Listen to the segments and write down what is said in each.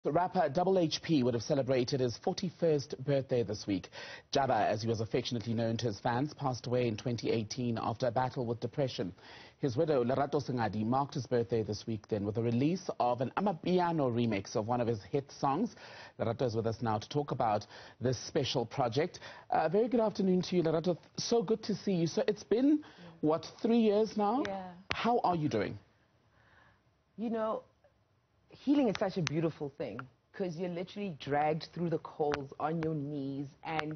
The rapper HHP would have celebrated his 41st birthday this week. Jabba, as he was affectionately known to his fans, passed away in 2018 after a battle with depression. His widow, Lerato Sengadi, marked his birthday this week then with the release of an Amapiano remix of one of his hit songs. Lerato is with us now to talk about this special project. Very good afternoon to you, Lerato. So good to see you. So it's been, what, 3 years now? Yeah. How are you doing? You know, healing is such a beautiful thing because you're literally dragged through the coals on your knees, and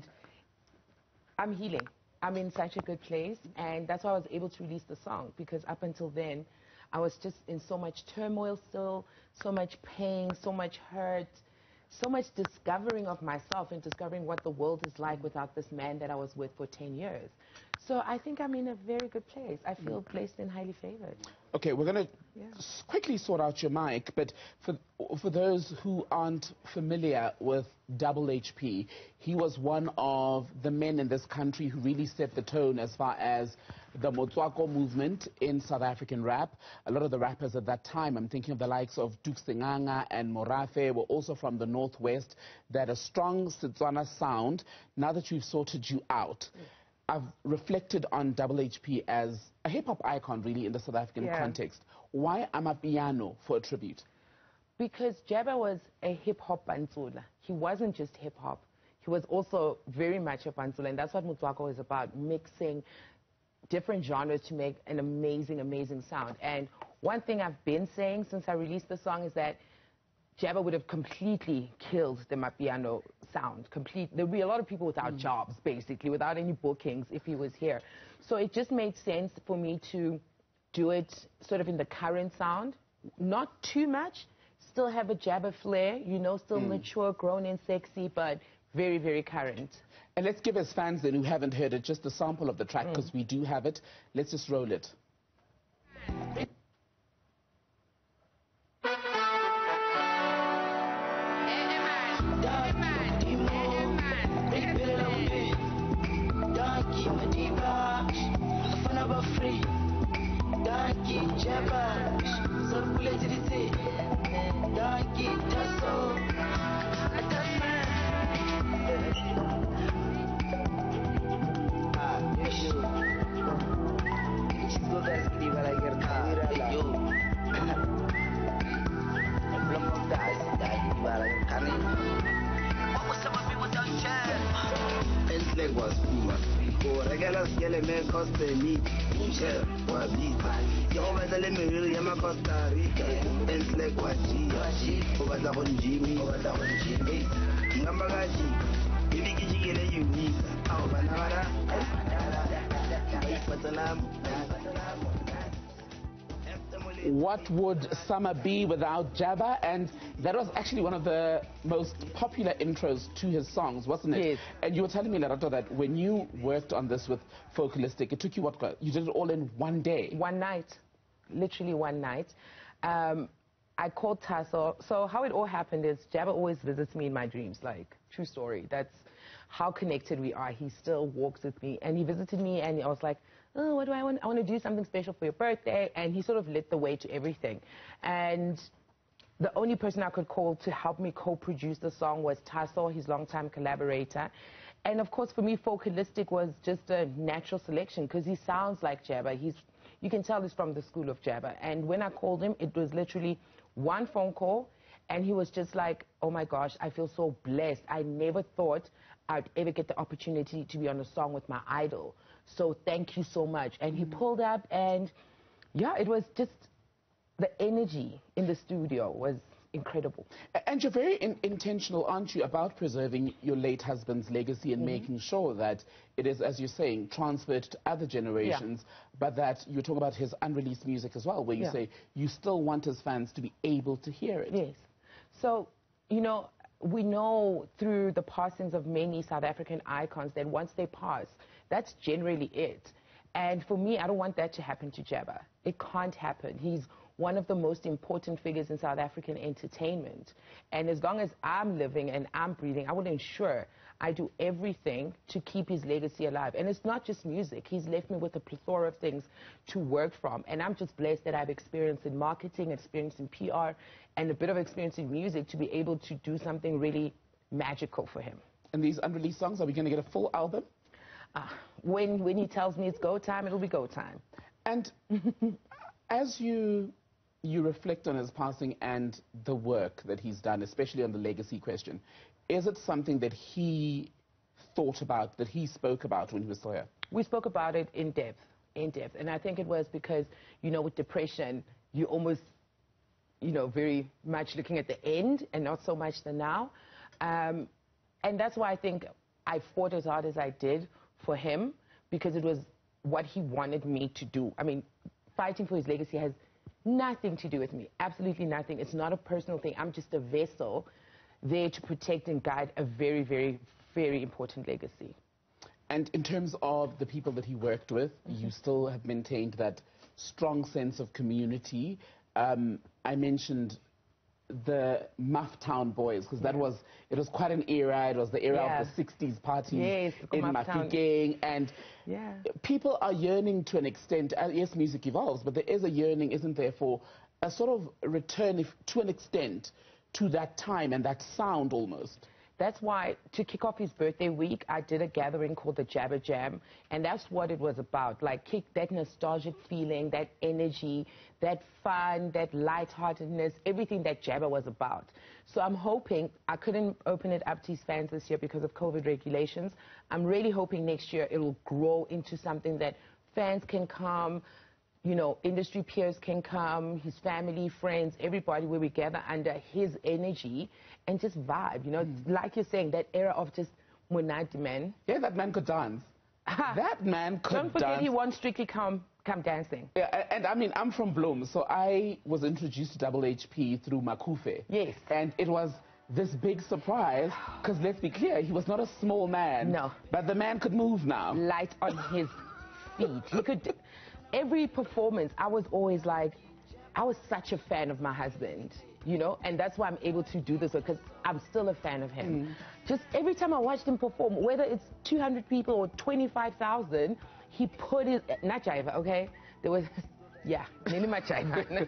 I'm healing. I'm in such a good place, and that's why I was able to release the song, because up until then I was just in so much turmoil still, so much pain, so much hurt, so much discovering of myself and discovering what the world is like without this man that I was with for 10 years. So I think I'm in a very good place. I feel blessed and highly favored. Okay, we're going to quickly sort out your mic, but for those who aren't familiar with HHP, he was one of the men in this country who really set the tone as far as the Motswako movement in South African rap. A lot of the rappers at that time, I'm thinking of the likes of Duke Senganga and Morafe, were also from the Northwest. They had a strong Setswana sound. Now that you've sorted you out, I've reflected on HHP as a hip-hop icon, really, in the South African context. Why Amapiano for a tribute? Because Jabba was a hip-hop Bantsula. He wasn't just hip-hop. He was also very much a Bantsula, and that's what Motswako is about, mixing different genres to make an amazing, amazing sound. And one thing I've been saying since I released the song is that Jabba would have completely killed the Amapiano sound. There'd be a lot of people without jobs, basically, without any bookings if he was here. So it just made sense for me to do it sort of in the current sound, not too much, still have a Jabba flair, you know, still mature, grown and sexy, but very, very current. And let's give his fans then who haven't heard it just a sample of the track, because we do have it. Let's just roll it. What would summer be without Jabba? And that was actually one of the most popular intros to his songs, wasn't it? Yes. And you were telling me, Lerato, that when you worked on this with Focalistic, it took you what? You did it all in one day? One night. Literally one night. I called Tasso. So how it all happened is Jabba always visits me in my dreams, like, true story. That's how connected we are. He still walks with me. And he visited me, and I was like, oh, what do I want? I want to do something special for your birthday. And he sort of lit the way to everything. And the only person I could call to help me co-produce the song was Tasso, his longtime collaborator. And of course, for me, Focalistic was just a natural selection because he sounds like Jabba. You can tell he's from the school of Jabba. And when I called him, it was literally one phone call, and he was just like, oh my gosh, I feel so blessed. I never thought I'd ever get the opportunity to be on a song with my idol. So thank you so much. And he pulled up, and yeah, it was just, the energy in the studio was incredible. And you're very intentional, aren't you, about preserving your late husband's legacy and making sure that it is, as you're saying, transferred to other generations, but that you talk about his unreleased music as well, where you say you still want his fans to be able to hear it. Yes. So, you know, we know through the passings of many South African icons that once they pass, that's generally it. And for me, I don't want that to happen to Jabba. It can't happen. He's one of the most important figures in South African entertainment. And as long as I'm living and I'm breathing, I will ensure I do everything to keep his legacy alive. And it's not just music. He's left me with a plethora of things to work from. And I'm just blessed that I've experienced in marketing, experienced in PR, and a bit of experience in music to be able to do something really magical for him. And these unreleased songs, are we going to get a full album? When he tells me it's go time, it'll be go time. And as you reflect on his passing and the work that he's done, especially on the legacy question, is it something that he thought about, that he spoke about when he was still here? We spoke about it in depth. And I think it was because, you know, with depression, you almost, you know, very much looking at the end and not so much the now. And that's why I think I fought as hard as I did for him, because it was what he wanted me to do. I mean, fighting for his legacy has nothing to do with me, absolutely nothing. It's not a personal thing. I'm just a vessel there to protect and guide a very, very, very important legacy. And in terms of the people that he worked with, you still have maintained that strong sense of community. I mentioned the Mufftown Boys, because it was quite an era. It was the era of the 60s parties in Mafikeng, and people are yearning to an extent. Yes, music evolves, but there is a yearning, isn't there, for a sort of return, to an extent, to that time and that sound almost. That's why, to kick off his birthday week, I did a gathering called the Jabba Jam, and that's what it was about. Like, kick that nostalgic feeling, that energy, that fun, that lightheartedness, everything that Jabba was about. So I'm hoping, I couldn't open it up to his fans this year because of COVID regulations. I'm really hoping next year it will grow into something that fans can come, you know, industry peers can come, his family, friends, everybody, where we gather under his energy and just vibe, you know, like you're saying, that era of just Munadi man. Yeah, that man could dance. That man could dance. Don't forget he won Strictly Come Dancing. Yeah, and I mean, I'm from Bloem, so I was introduced to Double HP through Makufe. Yes. And it was this big surprise, because let's be clear, he was not a small man. No. But the man could move now. Light on his feet. He could... Every performance, I was always like, I was such a fan of my husband, you know, and that's why I'm able to do this, because I'm still a fan of him. Just every time I watched him perform, whether it's 200 people or 25,000, he put his, not jiva, okay? There was, nearly my jiva.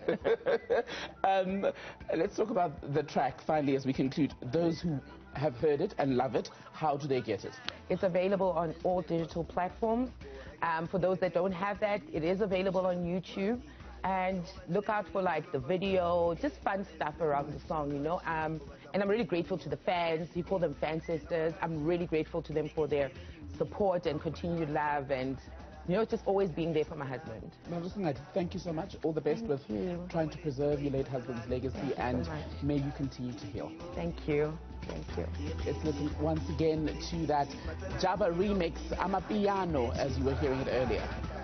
Let's talk about the track, finally, as we conclude. Those who have heard it and love it, how do they get it? It's available on all digital platforms. For those that don't have that, it is available on YouTube. And look out for, like, the video, just fun stuff around the song, you know. And I'm really grateful to the fans. We call them fan sisters. I'm really grateful to them for their support and continued love, and, you know, just always being there for my husband. Lerato Sengadi, thank you so much. All the best with trying to preserve your late husband's legacy, and may you continue to heal. Thank you. Thank you. Let's listen once again to that Jabba remix, Amapiano, as you were hearing it earlier.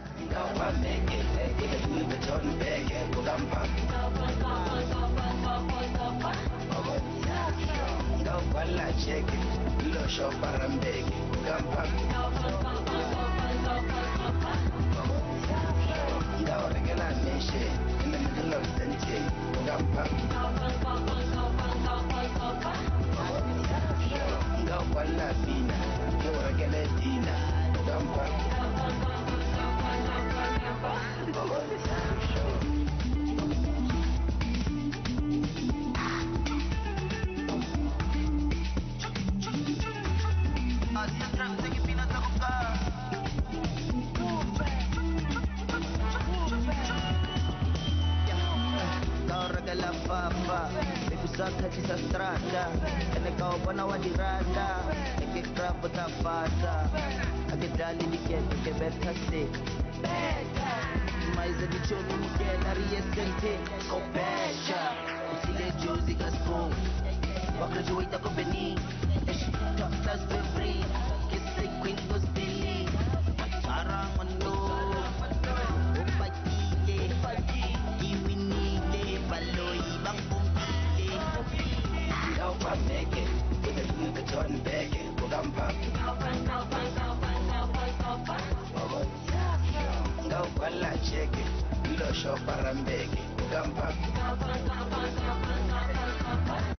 Sa strada, and ikaw pa na wadirada, nagkikrap o tapasa, agadali ni Ken, nagkibetase. Mas a dicholo ni Ken, nariesente, o becha, usile Josie Gaspo, graduate ako Beni, tas free, kissing Queen goes Billy, parang ano, o pagkile, iwinile, baloy, bang Go,